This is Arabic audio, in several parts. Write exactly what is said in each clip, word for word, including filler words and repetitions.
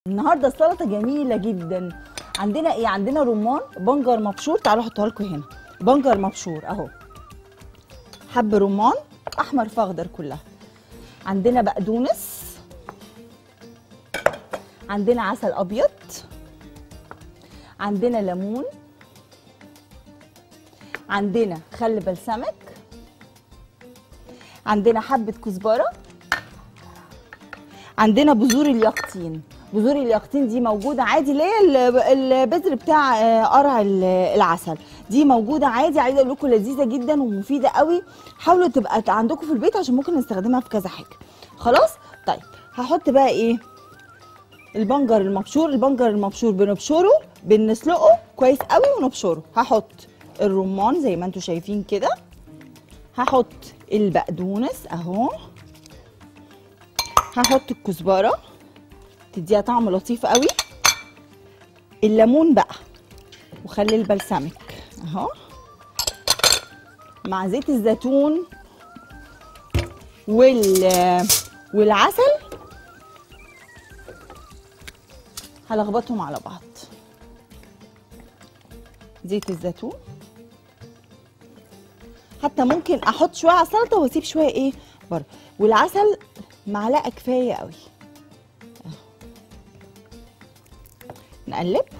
النهارده السلطه جميله جدا. عندنا ايه؟ عندنا رمان بنجر مبشور. تعالوا احطها لكم هنا. بنجر مبشور اهو، حب رمان احمر فاخضر كلها. عندنا بقدونس، عندنا عسل ابيض، عندنا ليمون، عندنا خل بلسمك، عندنا حبه كزبره، عندنا بذور اليقطين. بذور اليقطين دي موجوده عادي، اللي هي البذر بتاع قرع العسل، دي موجوده عادي. عايزه اقول لكم لذيذه جدا ومفيده قوي. حاولوا تبقى عندكم في البيت عشان ممكن نستخدمها في كذا حاجه. خلاص طيب، هحط بقى ايه؟ البنجر المبشور. البنجر المبشور بنبشره، بنسلقه كويس قوي ونبشره. هحط الرمان زي ما انتم شايفين كده، هحط البقدونس اهو، هحط الكزبره تديها طعم لطيف قوي، الليمون بقى وخل البلسمك اهو، مع زيت الزيتون وال والعسل، هلخبطهم على بعض. زيت الزيتون، حتى ممكن احط شويه على السلطه واسيب شويه ايه بره، والعسل معلقه كفايه قوي. نقلب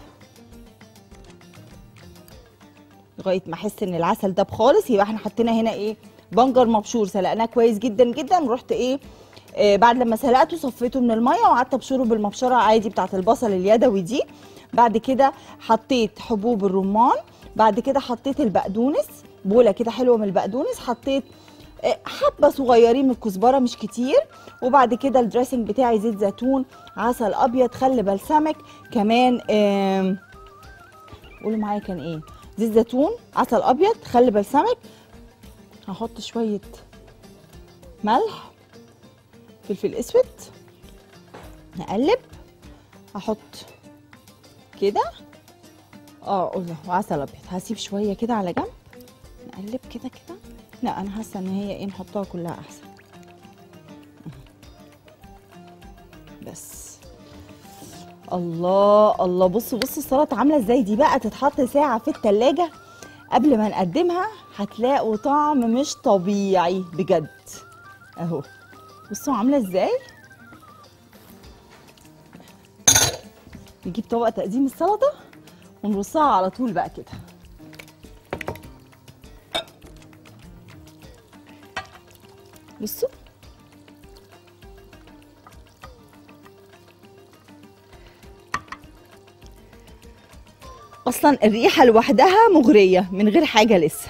لغايه ما احس ان العسل داب خالص. يبقى احنا حطينا هنا ايه؟ بنجر مبشور، سلقناه كويس جدا جدا، ورحت ايه آه بعد لما سلقته صفيته من الميه وقعدت ابشره بالمبشره عادي بتاعه البصل اليدوي دي. بعد كده حطيت حبوب الرمان، بعد كده حطيت البقدونس، بوله كده حلوه من البقدونس، حطيت آه حبه صغيرين من الكزبره مش كتير، وبعد كده الدريسنج بتاعي زيت زيتون، عسل ابيض، خل بلسمك، كمان آه قولوا معايا كان ايه؟ زيت زيتون، عسل ابيض، خل بلسمك. هحط شويه ملح، فلفل اسود، نقلب. هحط كده اه الله وعسل ابيض. هسيب شويه كده على جنب، نقلب كده كده. لا انا حاسه ان هي ايه، نحطها كلها احسن. بس الله الله، بصوا بصوا السلطه عامله ازاي. دي بقى تتحط ساعه في التلاجة قبل ما نقدمها، هتلاقوا طعم مش طبيعي بجد. اهو بصوا عامله ازاي. نجيب طبق تقديم السلطه ونرصها على طول بقى كده. بصوا اصلا الريحه لوحدها مغريه من غير حاجه لسه.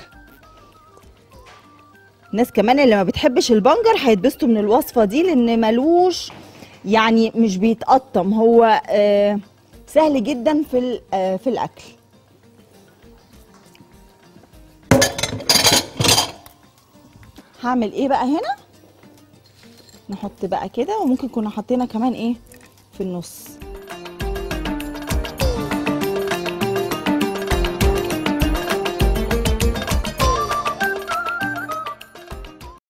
الناس كمان اللي ما بتحبش البنجر هيتبسطوا من الوصفه دي، لان ملوش يعني مش بيتقطم، هو آه سهل جدا في آه في الاكل. هعمل ايه بقى هنا؟ نحط بقى كده، وممكن كنا حطينا كمان ايه في النص.